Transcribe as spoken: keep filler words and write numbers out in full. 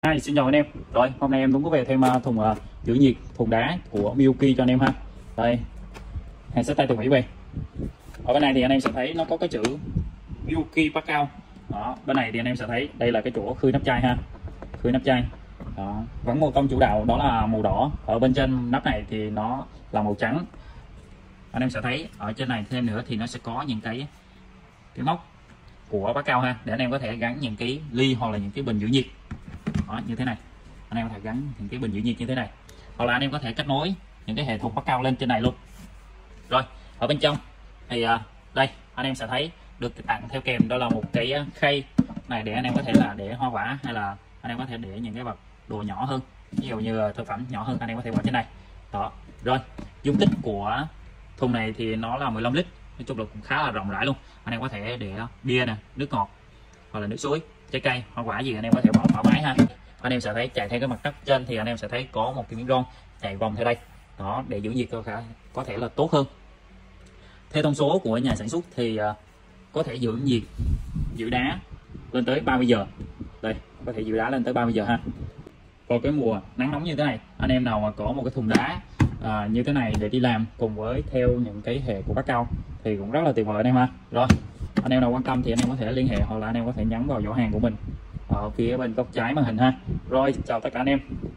Hi, xin chào anh em. Rồi, hôm nay em cũng có về thêm uh, thùng uh, giữ nhiệt thùng đá của Milwaukee cho anh em ha. Đây, hàng xách tay từ Mỹ về. Ở bên này thì anh em sẽ thấy nó có cái chữ Milwaukee Bắc Cao. Đó, bên này thì anh em sẽ thấy đây là cái chỗ khơi nắp chai ha. Khơi nắp chai. Đó, vẫn một tông chủ đạo đó là màu đỏ. Ở bên trên nắp này thì nó là màu trắng. Anh em sẽ thấy ở trên này thêm nữa thì nó sẽ có những cái cái móc của Bắc Cao ha, để anh em có thể gắn những cái ly hoặc là những cái bình giữ nhiệt. Đó, như thế này, anh em có thể gắn những cái bình giữ nhiệt như thế này, hoặc là anh em có thể kết nối những cái hệ thống Bắc Cao lên trên này luôn. Rồi, ở bên trong thì à, đây anh em sẽ thấy được tặng theo kèm đó là một cái khay này để anh em có thể là để hoa quả, hay là anh em có thể để những cái vật đồ nhỏ hơn, ví dụ như thực phẩm nhỏ hơn anh em có thể bỏ trên này. Đó, rồi dung tích của thùng này thì nó là mười lăm lít, nói chung là cũng khá là rộng rãi luôn. Anh em có thể để bia nè, nước ngọt hoặc là nước suối, trái cây, hoa quả gì anh em có thể bỏ thoải mái ha. Anh em sẽ thấy chạy theo cái mặt đất trên thì anh em sẽ thấy có một cái miếng ron chạy vòng theo đây, đó để giữ nhiệt có khả có thể là tốt hơn. Theo thông số của nhà sản xuất thì uh, có thể giữ nhiệt giữ đá lên tới ba mươi giờ. Đây, có thể giữ đá lên tới ba mươi giờ ha. Vào cái mùa nắng nóng như thế này, anh em nào mà có một cái thùng đá à, như thế này để đi làm cùng với theo những cái hệ của Bắc Cao thì cũng rất là tuyệt vời anh em ha. Rồi, anh em nào quan tâm thì anh em có thể liên hệ hoặc là anh em có thể nhắn vào giỏ hàng của mình ở phía bên góc trái màn hình ha. Rồi, chào tất cả anh em.